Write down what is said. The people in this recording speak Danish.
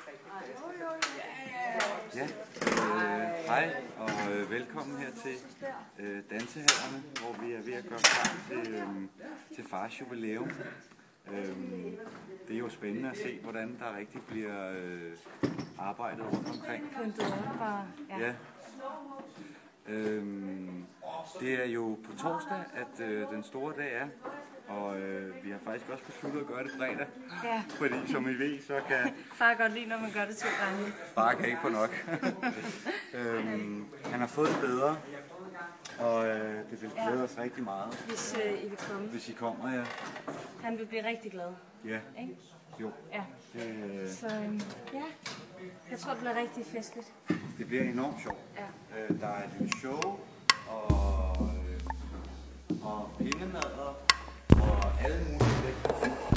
Ja, hej og velkommen her til Dansehallerne, hvor vi er ved at gøre klar til fars jubilæum. Det er jo spændende at se, hvordan der rigtig bliver arbejdet rundt omkring. Ja. Det er jo på torsdag, at den store dag er, og vi har faktisk også besluttet at gøre det fredag. Ja. Fordi som I ved, så kan... Far godt lide, når man gør det 2 gange. Far kan ikke få nok. Han har fået det bedre, og det vil glæde os rigtig meget. Hvis I vil komme. Hvis I kommer, ja. Han vil blive rigtig glad. Ja. Ikke? Jo. Ja. Så ja, jeg tror, det bliver rigtig festligt. Det bliver enormt sjovt. Ja. Der er et lille show, og pindemader, og alle mulige lækre ting.